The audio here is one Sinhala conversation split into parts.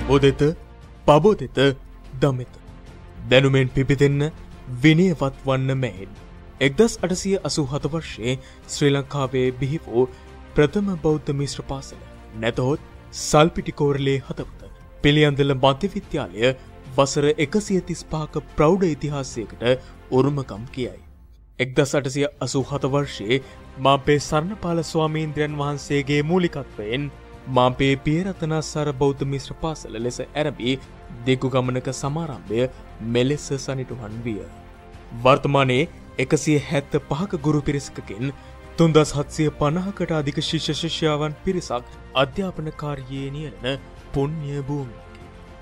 ඔදෙත පබොදෙත දමෙත දැනුමෙන් පිපිදෙන්න විනයවත් වන්න මෙහෙන් 1887 වර්ෂයේ ශ්‍රී ලංකාවේ බිහි වූ ප්‍රථම බෞද්ධ මිශ්‍ර පාසල නැතහොත් සල්පිටිකෝරළේ හදවත පිළියන්දල මධ්‍ය විද්‍යාලය වසර 135ක ප්‍රෞಢ ඉතිහාසයකට උරුමකම් කියයි. 1887 වර්ෂයේ මාපේ සරණපාල ස්වාමීන්ද්‍රයන් වහන්සේගේ මූලිකත්වයෙන් මාපේ පියරතනාසාර බෞද්ධ මිශ්‍ර පාසල ලෙස ආරම්භී දිගු ගමනක සමාරම්භය මෙලෙස සනිටුහන් විය. වර්තමානයේ 175ක ගුරු පිරිසකකින් 3750කට අධික ශිෂ්‍ය ශිෂ්‍යාවන් පිරිසක් අධ්‍යාපන කාර්යයේ නියැලෙන පුණ්‍ය භූමියකි.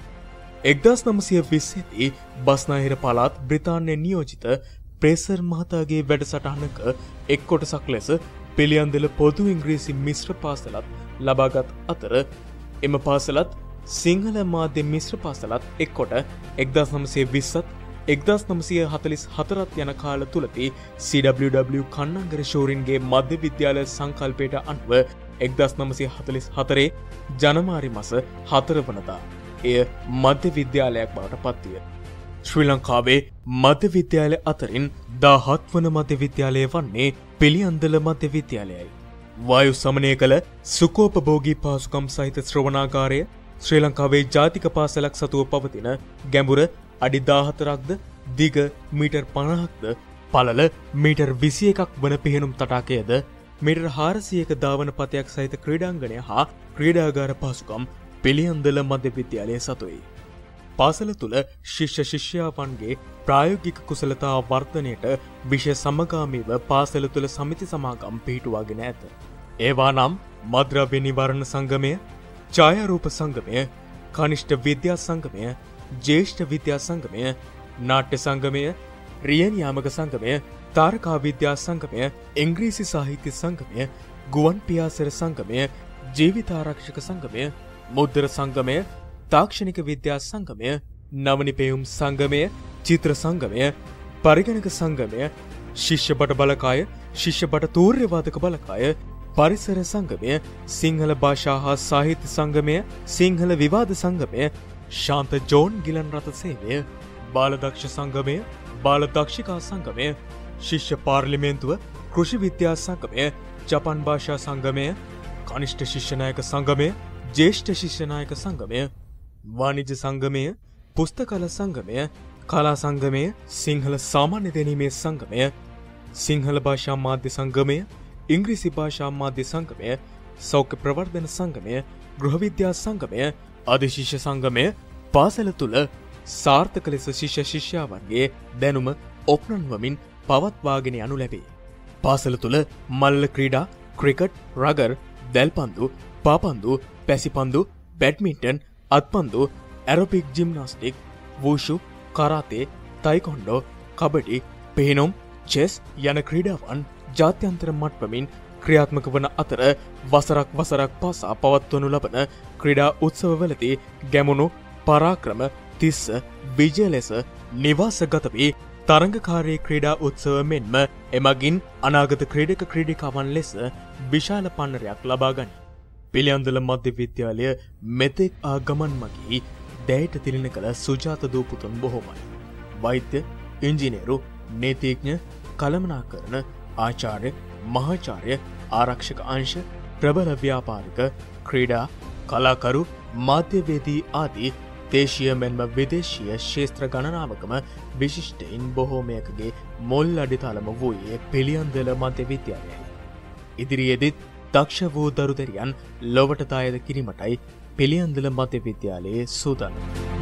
1920 දී බස්නාහිර පළාත් බ්‍රිතාන්‍ය නියෝජිත ප්‍රේසර් මහතාගේ වැඩසටහනක එක් කොටසක් ලෙස පිළියන්දල පොදු ඉංග්‍රීසි මිශ්‍ර පාසලත් ලබාගත් අතර එම පාසලත් සිංහල මාධ්‍ය මිශ්‍ර පාසලත් එක් කොට 1920ත් 1944ත් යන කාල තුලදී CWW කන්නංගර ෂෝරින්ගේ මධ්‍ය විද්‍යාල සංකල්පයට අනුව 1944 ජනවාරි මාස 4 වනදා එය මධ්‍ය විද්‍යාලයක් බවට පත්විය. ශ්‍රී ලංකාවේ මධ්‍ය විද්‍යාල අතරින් 17 වන මධ්‍ය විද්‍යාලය වන්නේ පිළියන්දල මධ්‍ය විද්‍යාලයයි. වායු සමනය කළ සුඛෝපභෝගී පහසුකම් සහිත ශ්‍රවණාගාරය ශ්‍රී ලංකාවේ ජාතික පාසලක් සතුව පවතින ගැඹුර අඩි 14ක්ද දිග මීටර් 50ක්ද පළල මීටර් 21ක් වන පිහිනුම් තටාකයද මීටර් 400ක ධාවන පතයක් සහිත ක්‍රීඩාංගණය හා ක්‍රීඩාගාර පහසුකම් පිළියන්දල මධ්‍ය විද්‍යාලය සතුයි. පාසල තුළ ශිෂ්‍ය ශිෂ්‍යාවන්ගේ ප්‍රායෝගික කුසලතා වර්ධනයට විෂය සමගාමීව පාසල තුළ සමිති සමාගම් පිහිටුවාගෙන ඇත. ඒවා නම් මද්‍රව්‍ය නිවාරණ සංගමය, ඡායාරූප සංගමය, කනිෂ්ඨ විද්‍යා සංගමය, ජ්‍යෙෂ්ඨ විද්‍යා සංගමය, නාට්‍ය සංගමය, රිය නියාමක සංගමය, තාරකා විද්‍යා සංගමය, ඉංග්‍රීසි සාහිත්‍ය සංගමය, ගුවන් පියාසර සංගමය, ජීවිතාරක්ෂක සංගමය, මුද්දර සංගමය, තාක්ෂණික විද්‍යා සංගමය, නවනිපැයුම් සංගමය, චිත්‍ර සංගමය, පරිගණක සංගමය, ශිෂ්‍ය බට බලකාය, ශිෂ්‍ය බට තූර්යවාදක බලකාය, පරිසර සංගමය, සිංහල භාෂා හා සාහිත්‍ය සංගමය, සිංහල විවාද සංගමය, ශාන්ත ජෝන් ගිලන් රථ සේවය, බාලදක්ෂ සංගමය, බාලදක්ෂිකා සංගමය, ශිෂ්‍ය පාර්ලිමේන්තුව, කෘෂි විද්‍යා සංගමය, ජපන් භාෂා සංගමය, කනිෂ්ඨ ශිෂ්‍ය නායක සංගමය, ජ්‍යෙෂ්ඨ ශිෂ්‍ය නායක සංගමය, වාණිජ්‍ය සංගමය, පුස්තකල සංගමය, කලා සංගමය, සිංහල සාමාන්‍ය දැනීමේ සංගමය, සිංහල භාෂා මාධ්‍ය සංගමය, ඉංග්‍රීසි භාෂා මාධ්‍ය සංගමය, සෞඛ්‍ය ප්‍රවර්ධන සංගමය, ගෘහ විද්‍යා සංගමය, අධිශිෂ්‍ය සංගමය පාසල තුළ සාර්ථක ලෙස ශිෂ්‍ය ශිෂ්‍යාවන්ගේ දැනුම ඔප්නන්වමින් පවත්වාගෙන යනු ලැබේ. පාසල තුළ මල්ල ක්‍රීඩා, ක්‍රිකට්, රගර්, දැල්පන්දු, පාපන්දු, පැසිපන්දු, බැඩ්මින්ටන්, අත්පන්දු, aerobic gymnastic, wushu, karate, taekwondo, kabaddi, පිහිනුම්, චෙස් යන ක්‍රීඩාවන් ජාත්‍යන්තර මට්ටමින් ක්‍රියාත්මක වන අතර වසරක් පාසා පවත්වනු ලබන ක්‍රීඩා උත්සවවලදී ගැමුණු පරාක්‍රම 30 විජය ලෙස නිවාසගත වී තරඟකාරී ක්‍රීඩා උත්සව මෙන්ම එමගින් අනාගත ක්‍රීඩක ක්‍රීඩිකාවන් ලෙස විශාල පන්නරයක් ලබා ගනී. පිළියන්දල මධ්‍ය විද්‍යාලය මෙතෙක් ආ ගමන් මගී දැයට තිළින කළ සුජාත දූපුතුන් බොහෝමයි. වෛද්‍ය, ඉංජිනේරු, නීතිඥ, කළමනාකරණ, ආචාර්ය, මහාචාර්ය, ආරක්ෂක අංශ, ප්‍රබල ව්‍යාපාරික, ක්‍රීඩා, කලාකරු, මාධ්‍යවේදී ආදී දේශීය මෙන්ම විදේශීය ශාස්ත්‍ර ගණනාවකම විශිෂ්ටයින් බොහෝමයකගේ මුල් අඩිතාලම වූයේ පිළියන්දල මධ්‍ය විද්‍යාලයයි. ඉදිරියේදීත් දක්ෂ වූ දරුදැරියන් ලොවට දායද කිරීමටයි පිළියන්දල මධ්‍ය විද්‍යාලයේ සූදානම්.